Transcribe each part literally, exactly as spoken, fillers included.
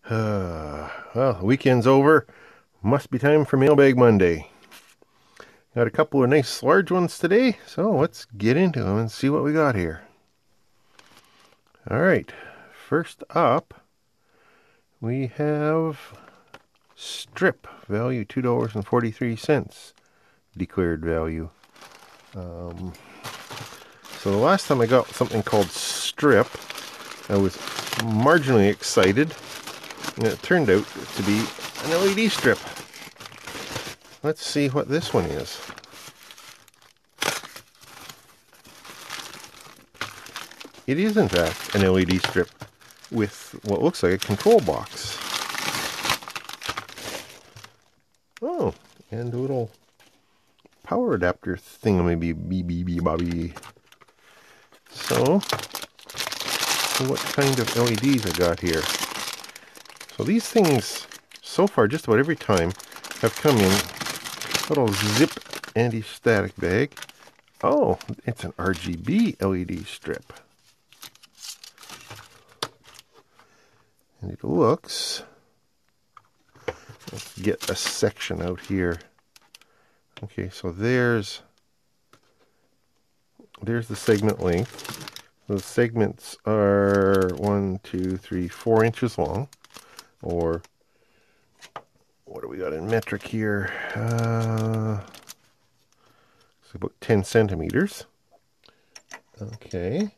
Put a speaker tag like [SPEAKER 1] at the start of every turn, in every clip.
[SPEAKER 1] Uh, well, the weekend's over. Must be time for Mailbag Monday. Got a couple of nice large ones today, so let's get into them and see what we got here. All right, first up, we have strip value two dollars and forty-three cents, declared value. Um, so the last time I got something called strip, I was marginally excited, and it turned out to be an L E D strip. Let's see what this one is. It is, in fact, an L E D strip with what looks like a control box. Oh, and a little power adapter thingamabobby, bb bobby. So, what kind of L E Ds I got here? So these things, so far, just about every time, have come in a little zip anti-static bag. Oh, it's an R G B L E D strip. And it looks, let's get a section out here. Okay, so there's, there's the segment length. The segments are one, two, three, four inches long, or what do we got in metric here? Uh, it's about ten centimeters. Okay,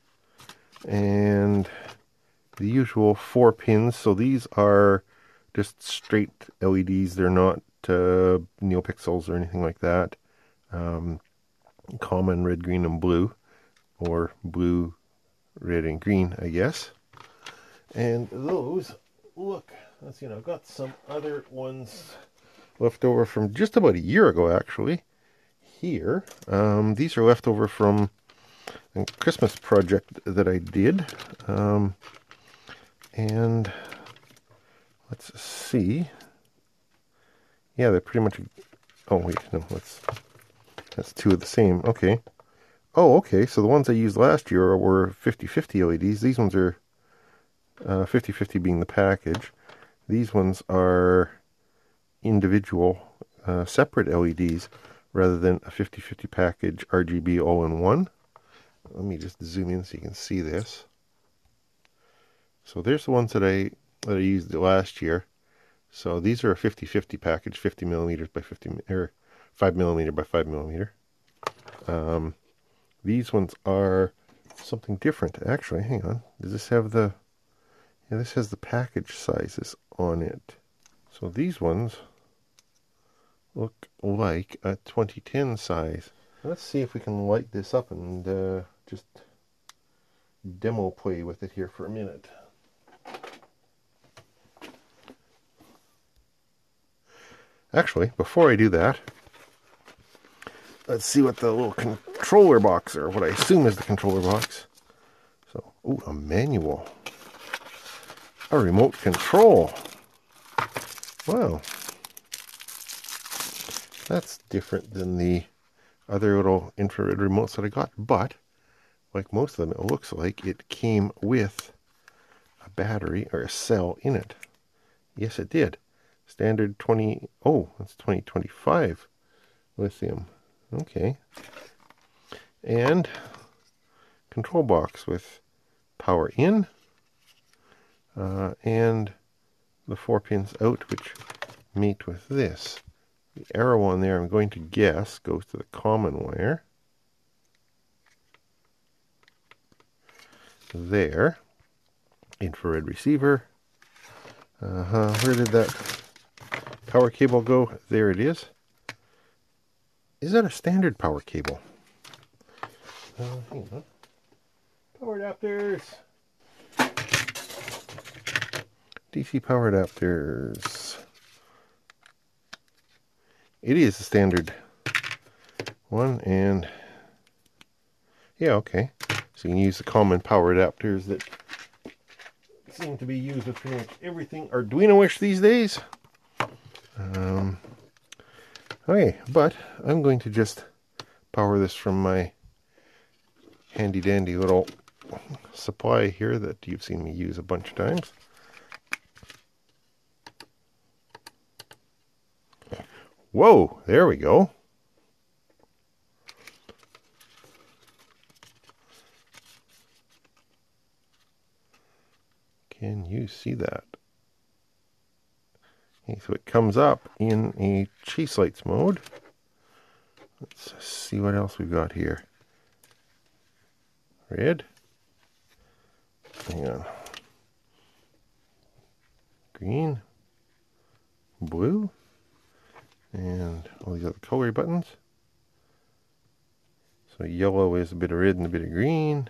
[SPEAKER 1] and the usual four pins. So these are just straight L E Ds. They're not uh, NeoPixels or anything like that. Um, common red, green, and blue, or blue, red, and green, I guess. And those, look, let's see, I've got some other ones left over from just about a year ago, actually. Here, um, these are left over from a Christmas project that I did. Um, and let's see. Yeah, they're pretty much. Oh wait, no, that's that's two of the same. Okay. Oh, okay. So the ones I used last year were fifty fifty L E Ds. These ones are uh, fifty fifty being the package. These ones are individual, uh, separate L E Ds rather than a fifty fifty package R G B all in one. Let me just zoom in so you can see this. So there's the ones that I that I used last year. So these are a fifty fifty package, fifty millimeters by fifty, or five millimeter by five millimeter. Um, these ones are something different, actually. Hang on. Does this have the? Yeah, this has the package sizes on it. So these ones look like a twenty ten size. Let's see if we can light this up and uh, just demo play with it here for a minute. Actually, before I do that, let's see what the little controller box, or what I assume is the controller box. So, ooh, a manual. A remote control. Wow. That's different than the other little infrared remotes that I got, but like most of them, it looks like it came with a battery or a cell in it. Yes, it did. Standard twenty, oh, that's twenty twenty-five lithium. Okay. And control box with power in, uh, and the four pins out, which mate with this. The arrow on there, I'm going to guess, goes to the common wire. There. Infrared receiver. Uh-huh. Where did that power cable go? There it is. Is that a standard power cable? Uh, hang on. Power adapters. D C power adapters. It is a standard one, and yeah, okay. So you can use the common power adapters that seem to be used with pretty much everything Arduino-ish these days. Um, okay, but I'm going to just power this from my handy dandy little supply here that you've seen me use a bunch of times. Whoa, there we go. Can you see that? Okay, so it comes up in a chase lights mode. Let's see what else we've got here. Red. Hang on. Green. Blue. And all these other color buttons. So yellow is a bit of red and a bit of green.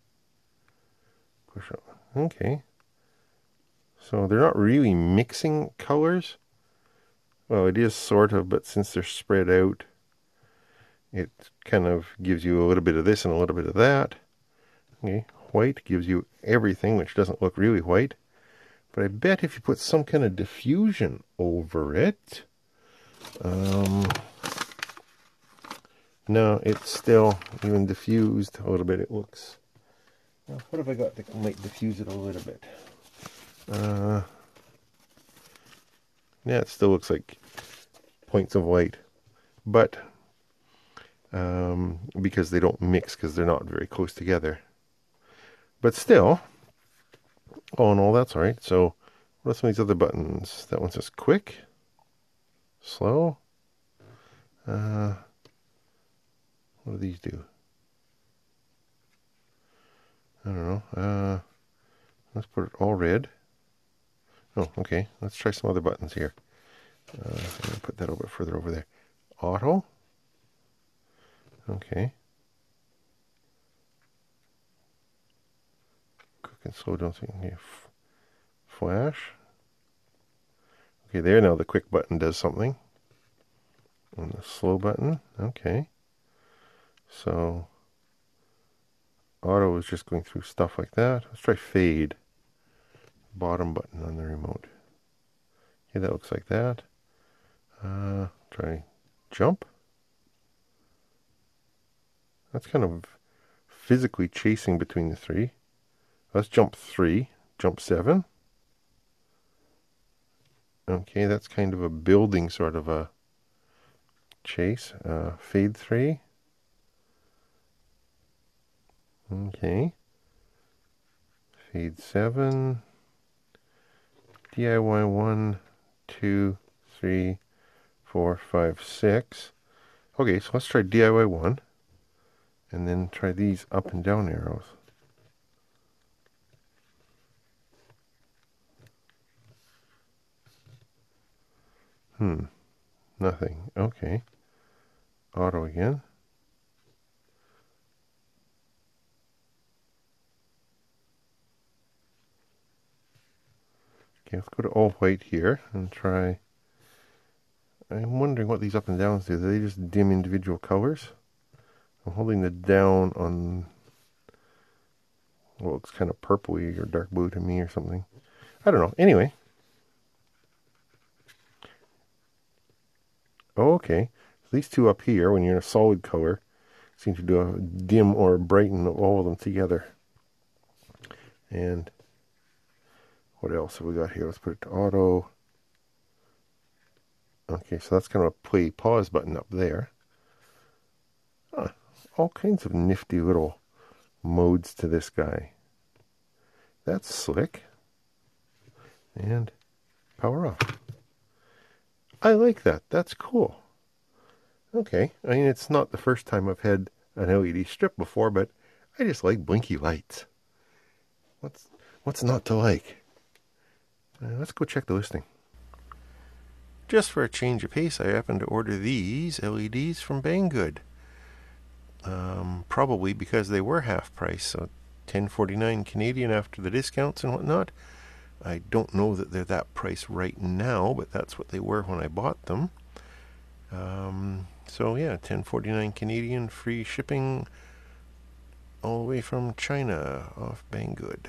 [SPEAKER 1] Push up. Okay. So they're not really mixing colors. Well, it is sort of, but since they're spread out, it kind of gives you a little bit of this and a little bit of that. Okay, white gives you everything, which doesn't look really white. But I bet if you put some kind of diffusion over it, um, no, it's still even diffused a little bit. It looks. Well, what have I got that might diffuse it a little bit? Uh, yeah, it still looks like points of white, but um, because they don't mix, because they're not very close together. But still, all in all, that's all right. So, what are some of these other buttons? That one says quick, slow. Uh, what do these do? I don't know. Uh, let's put it all red. Oh, okay. Let's try some other buttons here. Uh, I'm going to put that a bit further over there. Auto. Okay. Quick and slow, don't think. Okay. Flash. Okay, there now the quick button does something. And the slow button. Okay. So, auto is just going through stuff like that. Let's try fade. Bottom button on the remote. Okay, that looks like that. Uh, try jump. That's kind of physically chasing between the three. Let's jump three, jump seven. Okay, that's kind of a building sort of a chase. Uh, fade three. Okay. Fade seven. D I Y one, two, three, four, five, six. Okay, so let's try D I Y one. And then try these up and down arrows. Hmm. Nothing. Okay. Auto again. Okay, let's go to all white here and try. I'm wondering what these up and downs do. Do they just dim individual colors? I'm holding the down on what looks kind of purpley or dark blue to me or something. I don't know. Anyway. Oh, okay. So these two up here, when you're in a solid color, seem to do a dim or brighten all of them together. And what else have we got here? Let's put it to auto. Okay, so that's kind of a play pause button up there. Huh, all kinds of nifty little modes to this guy. That's slick. And power off. I like that. That's cool. Okay, I mean, it's not the first time I've had an L E D strip before, but I just like blinky lights. What's what's not to like? Uh, let's go check the listing. Just for a change of pace, I happened to order these L E Ds from Banggood. Um, probably because they were half price, so ten forty-nine Canadian after the discounts and whatnot. I don't know that they're that price right now, but that's what they were when I bought them. Um, so yeah, ten forty-nine Canadian, free shipping all the way from China off Banggood.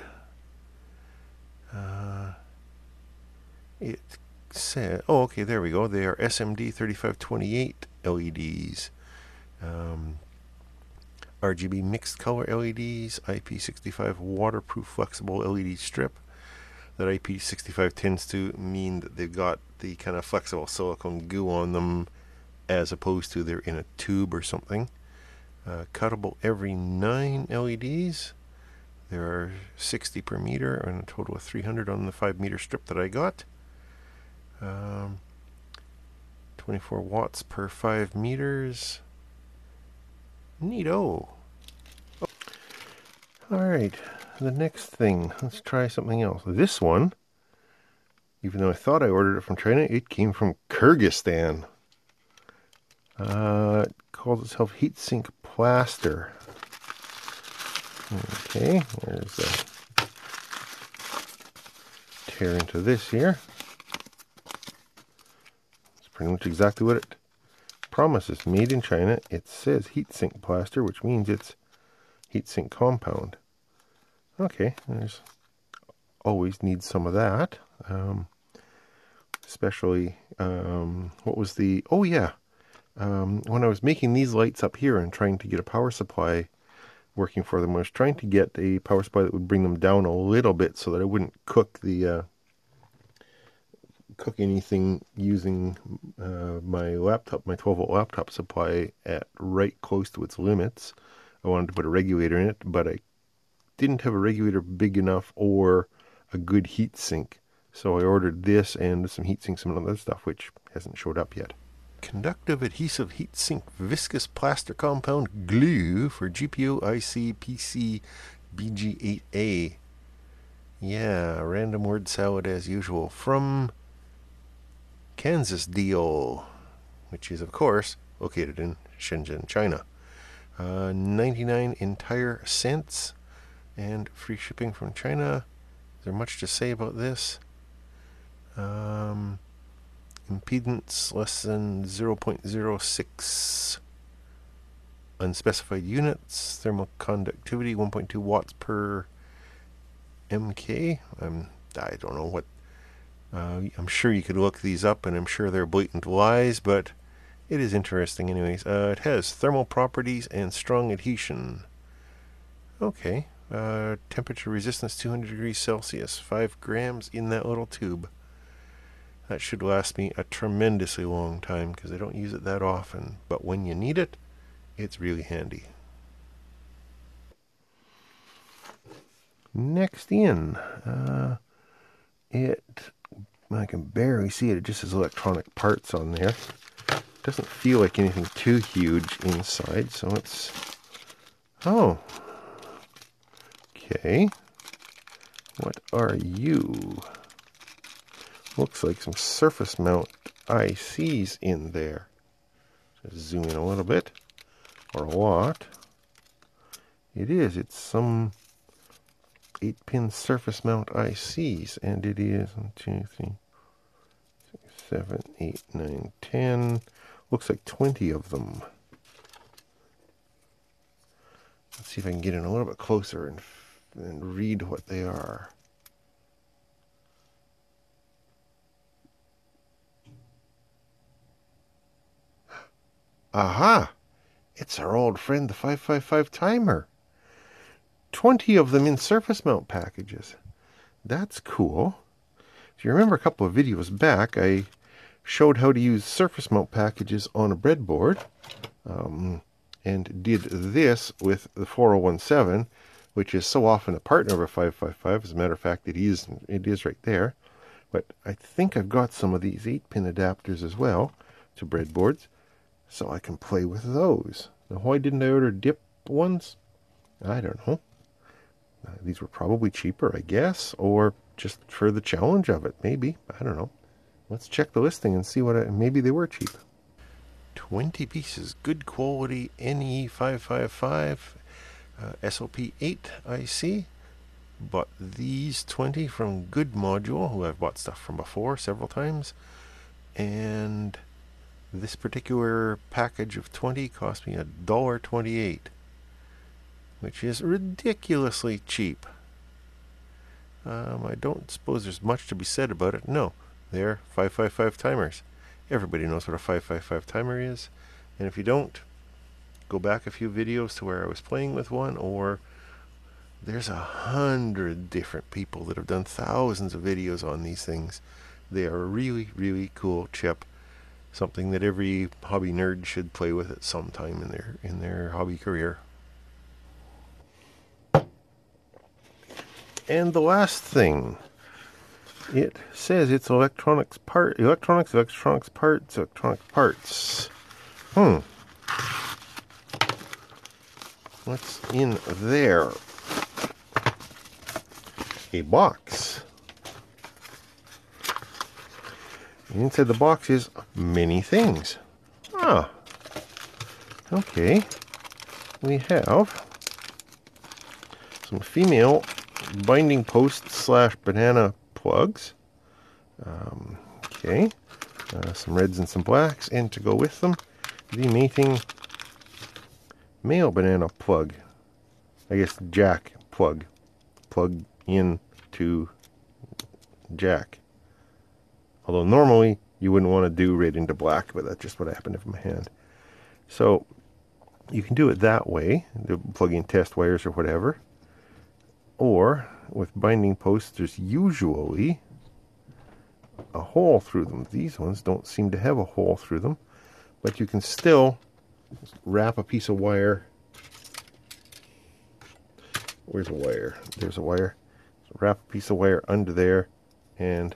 [SPEAKER 1] Uh, it said, oh, okay, there we go. They are S M D thirty-five twenty-eight L E Ds. Um, R G B mixed color L E Ds, I P sixty-five waterproof flexible L E D strip. That I P sixty-five tends to mean that they've got the kind of flexible silicone goo on them as opposed to they're in a tube or something. Uh, cuttable every nine L E Ds. There are sixty per meter and a total of three hundred on the five meter strip that I got. Um, twenty-four watts per five meters. Neato. Oh. Alright, the next thing. Let's try something else. This one, even though I thought I ordered it from China, it came from Kyrgyzstan. Uh, it calls itself Heatsink Plaster. Okay, there's the tear into this here. It's pretty much exactly what it promises. Made in China. It says Heatsink Plaster, which means it's heatsink compound. Okay, there's always needs some of that. Um, especially, um, what was the, oh yeah, um, when I was making these lights up here and trying to get a power supply working for them, I was trying to get a power supply that would bring them down a little bit so that I wouldn't cook the uh, cook anything using uh, my laptop, my twelve volt laptop supply at right close to its limits. I wanted to put a regulator in it, but I didn't have a regulator big enough or a good heat sink. So I ordered this and some heat sinks and other stuff, which hasn't showed up yet. Conductive adhesive heatsink viscous plaster compound glue for G P U I C P C B G eight A. Yeah, random word salad as usual from Kansas Deal, which is of course located in Shenzhen, China. Uh, ninety-nine entire cents and free shipping from China. Is there much to say about this? Um, impedance less than zero point zero six unspecified units. Thermal conductivity one point two watts per M K. I'm, I don't know what. Uh, I'm sure you could look these up, and I'm sure they're blatant lies, but it is interesting anyways. Uh, it has thermal properties and strong adhesion. Okay. Uh, temperature resistance two hundred degrees Celsius. five grams in that little tube. That should last me a tremendously long time because I don't use it that often. But when you need it, it's really handy. Next in, uh, it, I can barely see it. It just has electronic parts on there. Doesn't feel like anything too huge inside, so it's, oh, okay. What are you? Looks like some surface mount I Cs in there. Just zoom in a little bit, or a lot. It is. It's some eight pin surface mount I Cs, and it is one, two, three, six, seven, eight, nine, ten. Looks like twenty of them. Let's see if I can get in a little bit closer and, and read what they are. Aha! It's our old friend, the five five five timer. twenty of them in surface mount packages. That's cool. If you remember a couple of videos back, I showed how to use surface mount packages on a breadboard, um, and did this with the four oh one seven, which is so often a partner of a five five five. As a matter of fact, it is, it is right there. But I think I've got some of these eight pin adapters as well to breadboards, so I can play with those. Now, why didn't I order dip ones? I don't know. Uh, these were probably cheaper, I guess, or just for the challenge of it, maybe. I don't know. Let's check the listing and see what I, maybe they were cheap. twenty pieces, good quality N E five five five uh, S O P eight I C. Bought these twenty from Good Module, who I've bought stuff from before several times, and this particular package of twenty cost me a dollar twenty-eight, which is ridiculously cheap. Um, I don't suppose there's much to be said about it. No, they're five five five timers. Everybody knows what a five five five timer is, and if you don't, go back a few videos to where I was playing with one, or there's a hundred different people that have done thousands of videos on these things. They are a really, really cool chip. something that every hobby nerd should play with at some time in their in their hobby career. And the last thing, it says it's electronics part, electronics, electronics parts, electronic parts. Hmm. What's in there? A box. And inside the box is many things. Ah. Okay. We have some female binding post slash banana plugs. Um, okay. Uh, some reds and some blacks. And to go with them, the mating male banana plug. I guess jack plug. Plug in to jack. Although normally you wouldn't want to do red into black, but that's just what happened in my hand. So you can do it that way, plug in test wires or whatever. Or with binding posts, there's usually a hole through them. These ones don't seem to have a hole through them, but you can still wrap a piece of wire. Where's a wire? There's a wire. So wrap a piece of wire under there and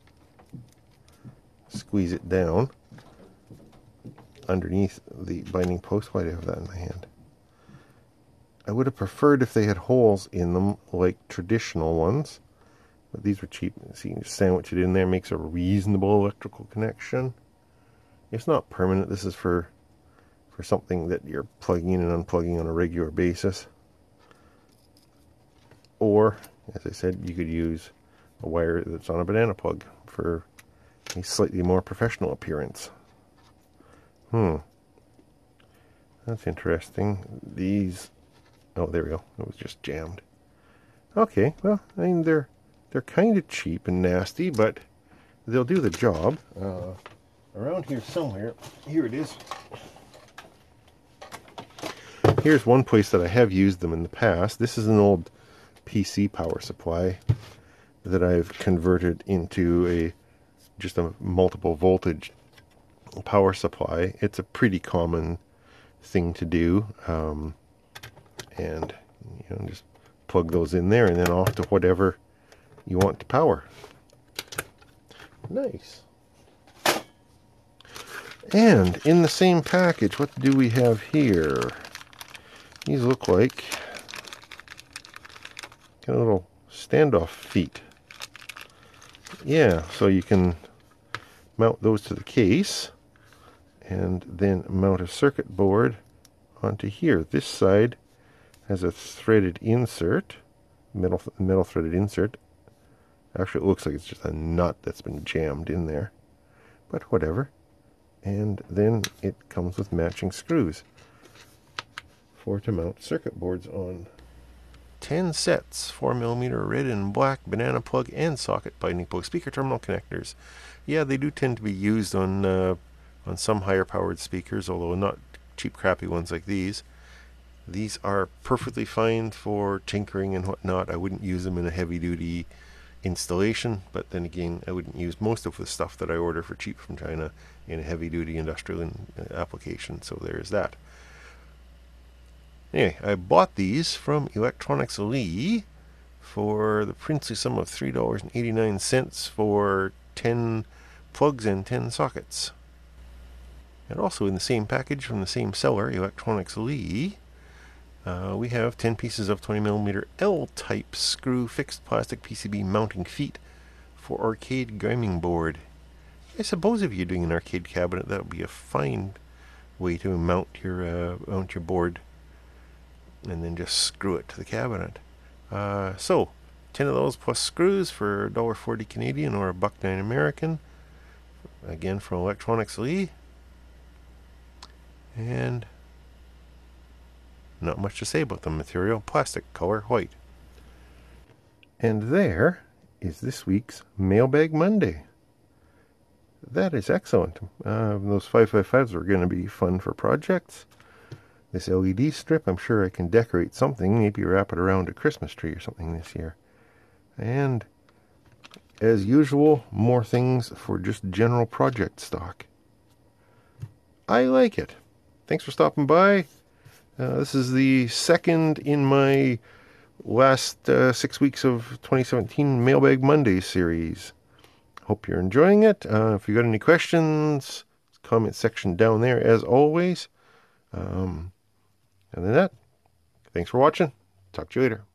[SPEAKER 1] squeeze it down underneath the binding post. Why do I have that in my hand? I would have preferred if they had holes in them like traditional ones, but these were cheap. So you can just sandwich it in there, makes a reasonable electrical connection. It's not permanent. This is for for something that you're plugging in and unplugging on a regular basis. Or, as I said, you could use a wire that's on a banana plug for a slightly more professional appearance. Hmm. That's interesting. These... Oh, there we go. It was just jammed. Okay, well, I mean, they're, they're kind of cheap and nasty, but they'll do the job. Uh, around here somewhere, here it is. Here's one place that I have used them in the past. This is an old P C power supply that I've converted into a just a multiple voltage power supply. It's a pretty common thing to do, um, and you know, just plug those in there and then off to whatever you want to power. Nice. And in the same package, what do we have here? These look like kind of little standoff feet. Yeah, so you can mount those to the case and then mount a circuit board onto here. This side has a threaded insert, metal, metal threaded insert. Actually, it looks like it's just a nut that's been jammed in there, but whatever. And then it comes with matching screws for to mount circuit boards on. ten sets, four millimeter red and black banana plug and socket binding post speaker terminal connectors. Yeah, they do tend to be used on uh, on some higher powered speakers, although not cheap crappy ones like these. These are perfectly fine for tinkering and whatnot. I wouldn't use them in a heavy duty installation, but then again, I wouldn't use most of the stuff that I order for cheap from China in a heavy duty industrial in, uh, application, so there's that. Anyway, I bought these from Electronics Lee for the princely sum of three dollars and eighty-nine cents for ten plugs and ten sockets. And also in the same package from the same seller, Electronics Lee, uh, we have ten pieces of twenty millimeter L-type screw fixed plastic P C B mounting feet for arcade gaming board. I suppose if you're doing an arcade cabinet, that would be a fine way to mount your uh, mount your board, and then just screw it to the cabinet. Uh, so, ten of those plus screws for one dollar forty Canadian or a buck nine American. Again from Electronics Lee. And not much to say about the material. Plastic, color white. And there is this week's Mailbag Monday. That is excellent. Uh, those five five fives are going to be fun for projects. This L E D strip, I'm sure I can decorate something, maybe wrap it around a Christmas tree or something this year. And, as usual, more things for just general project stock. I like it. Thanks for stopping by. Uh, this is the second in my last uh, six weeks of twenty seventeen Mailbag Monday series. Hope you're enjoying it. Uh, if you got any questions, comment section down there as always. Um, other than that, thanks for watching. Talk to you later.